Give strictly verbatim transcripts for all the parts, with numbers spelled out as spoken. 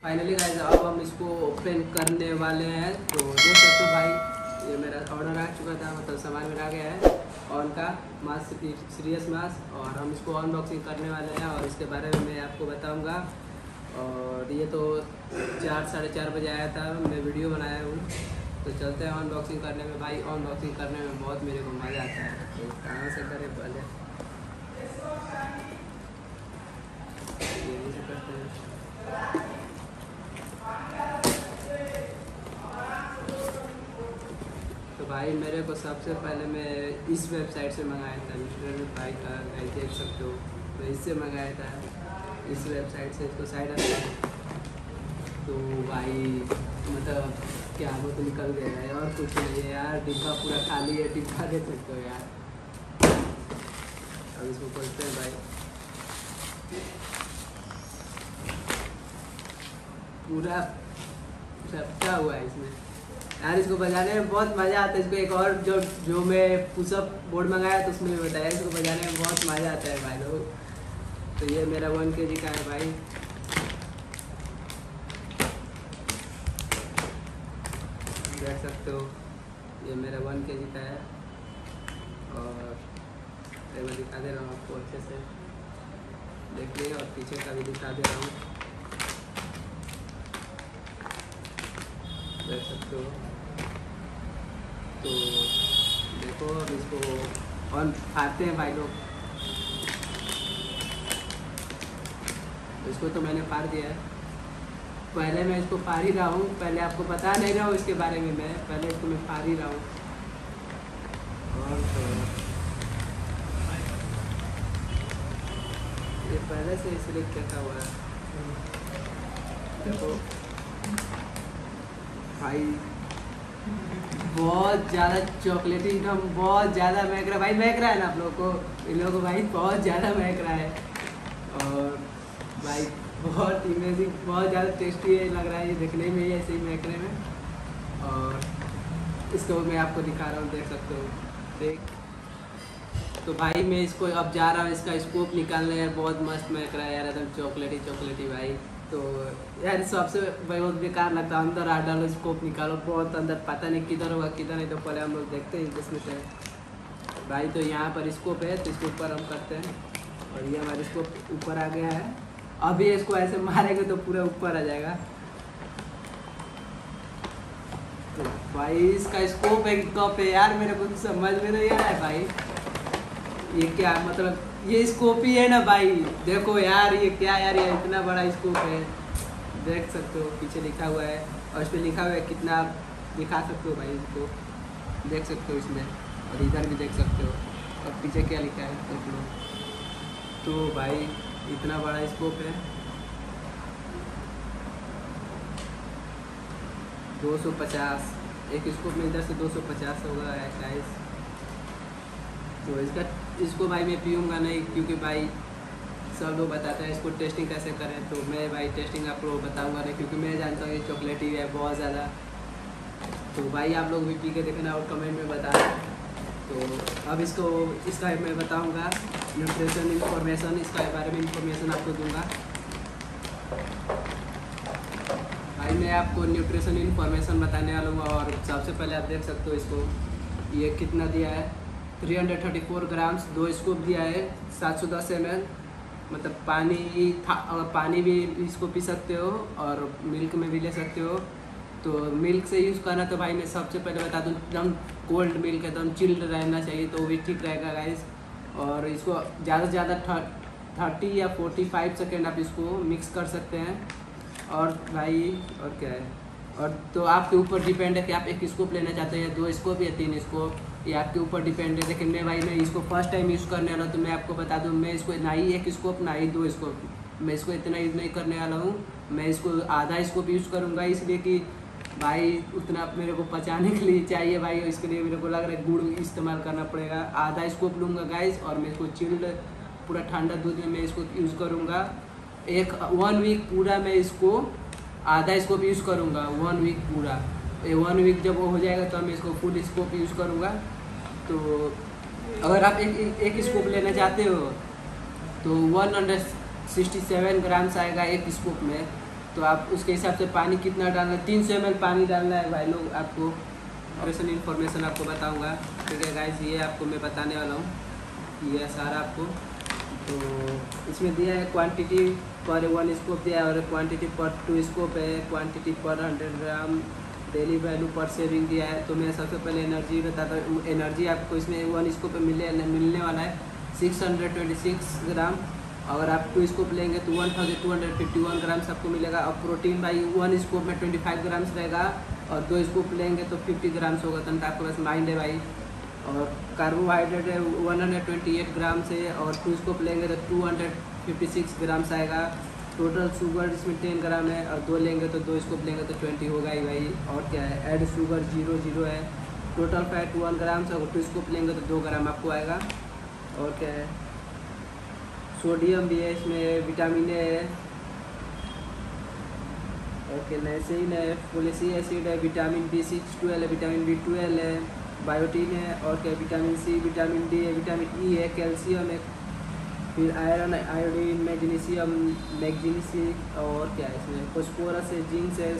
Finally guys अब हम इसको ओपन करने वाले हैं। तो देख सकते हो भाई ये मेरा ऑर्डर आ चुका था, मतलब सामान मेरा आ गया है ऑन का मास्क, सीरियस मास्क, और हम इसको अनबॉक्सिंग करने वाले हैं और इसके बारे में मैं आपको बताऊंगा। और ये तो चार साढ़े चार बजे आया था, मैं वीडियो बनाया हूँ। तो चलते हैं अनबॉक्सिंग करने में। भाई अनबॉक्सिंग करने में बहुत मेरे को मज़ा आता है, तो कहाँ से करें पहले यही से करते हैं। तो भाई मेरे को सबसे पहले मैं इस वेबसाइट से मंगाया था, मिस्टर भाई का गाइस देख सकते हो, तो इससे मंगाया था, इस वेबसाइट से। इसको साइड आता है तो भाई मतलब क्या वो तो निकल गया है और कुछ नहीं है यार, डिब्बा पूरा खाली है, डिब्बा देख सकते हो यार। अब इसको खोलते हैं भाई, पूरा चपटा हुआ है इसमें यार। इसको बजाने में बहुत मज़ा आता है। इसको एक और जो जो मैं पुशअप बोर्ड मंगाया तो उसमें भी बताया, इसको बजाने में बहुत मज़ा आता है भाई लोग। तो ये मेरा वन के जी का है भाई। देख सकते हो ये मेरा वन के जी का है, और मैं दिखा दे रहा हूँ आपको अच्छे से, देखिए, और पीछे का भी दिखा दे रहा हूँ, देख सकते हो। तो देखो अब इसको ऑन फाड़ते हैं भाई लोग। इसको तो मैंने फाड़ दिया है, पहले मैं इसको फाड़ ही रहा हूँ, पहले आपको बता नहीं रहा हूँ इसके बारे में, मैं पहले इसको मैं फाड़ ही रहा हूँ। और तो ये पहले से सिलेक्ट रखा हुआ है। देखो भाई बहुत ज़्यादा चॉकलेटी एकदम, बहुत ज़्यादा महक रहा है भाई, महक रहा है ना आप लोगों को, इन लोगों को भाई बहुत ज़्यादा महक रहा है। और भाई बहुत इमेजिंग, बहुत ज़्यादा टेस्टी है लग रहा है ये देखने में ही, ऐसे ही महकने में। और इसको मैं आपको दिखा रहा हूँ, देख सकते हो, देख। तो भाई मैं इसको अब जा रहा हूँ इसका स्कोप निकालने है, बहुत मस्त महक रहा है यार, एकदम चॉकलेटी चॉकलेटी भाई। तो यार सबसे बहुत बेकार लगता है, अंदर आ डालो स्कोप निकालो, बहुत अंदर, पता नहीं किधर होगा किधर नहीं, तो पहले हम लोग देखते हैं इसमें से भाई। तो यहाँ पर स्कोप है, तो इसके ऊपर हम करते हैं, और ये हमारा स्कोप ऊपर आ गया है। अभी इसको ऐसे मारेंगे तो पूरा ऊपर आ जाएगा। तो भाई इसका स्कोप है कि कप है यार, मेरे को समझ में नहीं आ रहा है भाई, ये क्या मतलब, ये स्कोप ही है ना भाई। देखो यार ये क्या यार, ये इतना बड़ा स्कोप है, देख सकते हो, पीछे लिखा हुआ है, और इसमें लिखा हुआ है कितना, दिखा सकते हो भाई, इसको देख सकते हो इसमें, और इधर भी देख सकते हो, और पीछे क्या लिखा है देख लो। तो भाई इतना बड़ा स्कोप है, दो सौ पचास एक स्कोप में, इधर से दो सौ पचास होगा गाइस। तो इसका इसको भाई मैं पीऊँगा नहीं, क्योंकि भाई सब लोग बताते हैं इसको टेस्टिंग कैसे करें, तो मैं भाई टेस्टिंग आपको बताऊंगा नहीं, क्योंकि मैं जानता हूँ ये चॉकलेटी है बहुत ज़्यादा। तो भाई आप लोग भी पी के देखना और कमेंट में बताना। तो अब इसको इसका मैं बताऊंगा न्यूट्रिशन इन्फॉर्मेशन, इसका बारे में इंफॉर्मेशन आपको दूंगा भाई। मैं आपको न्यूट्रिशन इन्फॉर्मेशन बताने वाला हूँ, और सबसे पहले आप देख सकते हो इसको, ये कितना दिया है, तीन सौ चौंतीस ग्राम्स, दो स्कूप दिया है, सात सौ दस एम एल, मतलब पानी था, और पानी भी इसको पी सकते हो, और मिल्क में भी ले सकते हो। तो मिल्क से यूज़ करना, तो भाई मैं सबसे पहले बता दूँ, एकदम कोल्ड मिल्क, एकदम चिल्ड रहना चाहिए, तो वो भी ठीक रहेगा गाइस। और इसको ज़्यादा से ज़्यादा थर्टी या फोर्टी फाइव सेकेंड आप इसको मिक्स कर सकते हैं। और भाई और क्या है, और तो आपके ऊपर डिपेंड है कि आप एक स्कोप लेना चाहते हैं, दो स्कोप या तीन स्कोप, ये आपके ऊपर डिपेंड है। लेकिन मैं भाई मैं इसको फर्स्ट टाइम यूज़ करने वाला हूँ, तो मैं आपको बता दूँ, मैं इसको ना ही एक स्कोप ना ही दो स्कोप, मैं इसको इतना यूज़ नहीं करने वाला हूँ। मैं इसको आधा स्कोप यूज़ करूँगा, इसलिए कि भाई उतना मेरे को पचाने के लिए चाहिए भाई, इसके लिए मेरे को लग रहा है गुड़ इस्तेमाल करना पड़ेगा। आधा स्कोप लूँगा गाइस, और मैं इसको चिल्ड पूरा ठंडा दूध में मैं इसको यूज़ करूँगा। एक वन वीक पूरा मैं इसको आधा स्कोप यूज़ करूँगा, वन वीक पूरा। ये वन वीक जब वो हो जाएगा तो मैं इसको फुल स्कोप यूज़ करूँगा। तो अगर आप एक एक स्कोप लेना चाहते हो तो one hundred sixty seven grams आएगा एक स्कूप में। तो आप उसके हिसाब से पानी कितना डालना है, तीन सौ एम एल पानी डालना है भाई लोग। आपको ऑपरेशन इन्फॉर्मेशन आपको बताऊंगा, ठीक है गाइस। ये आपको मैं बताने वाला हूँ, ये सारा आपको। तो इसमें दिया है क्वांटिटी पर वन स्कोप दिया है, और क्वांटिटी पर टू स्कोप है, क्वांटिटी पर हंड्रेड ग्राम, डेली वैल्यू पर सेविंग दिया है। तो मैं सबसे पहले एनर्जी बताता हूँ। एनर्जी आपको इसमें वन स्कोप पे मिले मिलने वाला है six hundred twenty six gram. अगर आप टू स्कोप लेंगे तो one thousand two hundred fifty one grams आपको मिलेगा। और प्रोटीन भाई वन स्कोप में ट्वेंटी फाइव ग्राम्स रहेगा, और दो स्कोप लेंगे तो फिफ्टी ग्राम्स होगा। तो आपको बस माइंड है भाई। और कार्बोहाइड्रेट है one hundred twenty eight gram से, और टू स्कोप लेंगे तो two hundred fifty six grams आएगा। टोटल शुगर इसमें टेन ग्राम है, और दो लेंगे तो दो स्कोप लेंगे तो ट्वेंटी होगा ही भाई। और क्या है, ऐड शुगर जीरो जीरो है। टोटल फैट वन ग्राम से, अगर टू स्कोप लेंगे तो दो ग्राम आपको आएगा। और क्या है, सोडियम भी है इसमें, विटामिन ए है, ओके नाइसिन है, फोलिक एसिड है, विटामिन बी सिक्स ट्वेल्व है, विटामिन बी ट्वेल्व है, बायोटीन है। और क्या, विटामिन सी, विटामिन डी है, विटामिन ई है, कैल्शियम है, फिर आयरन, आयोडीन, मैग्नीशियम, मैग्नीशियम। और क्या है इसमें, फॉस्फोरस है, जिंक है,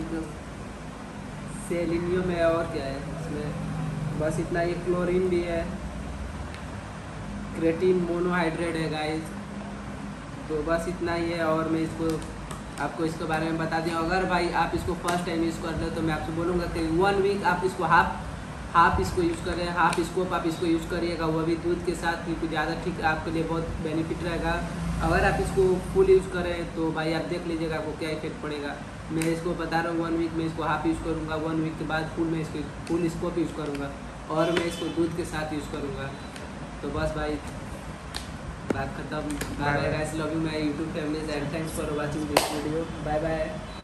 सेलेनियम है। और क्या है इसमें, बस इतना ही। क्लोरीन भी है, क्रेटीन मोनोहाइड्रेट है गाइस। तो बस इतना ही है। और मैं इसको आपको इसके बारे में बता दूँ, अगर भाई आप इसको फर्स्ट टाइम यूज़ कर रहे हो तो मैं आपसे बोलूँगा कि वन वीक आप इसको हाफ हाफ इसको यूज़ करें, हाफ स्कोप आप इसको यूज़ करिएगा, वो भी दूध के साथ, क्योंकि ज़्यादा ठीक आपके लिए बहुत बेनिफिट रहेगा। अगर आप इसको फुल यूज़ करें तो भाई आप देख लीजिएगा आपको क्या इफेक्ट पड़ेगा। मैं इसको बता रहा हूँ, वन वीक में इसको हाफ यूज़ करूँगा, वन वीक के बाद फुल में इसको फुल स्कोप यूज़ करूँगा, और मैं इसको दूध के साथ यूज़ करूँगा। तो बस भाई बात खत्म। Bye bye guys, love you my YouTube family and thanks for watching this video. Bye bye.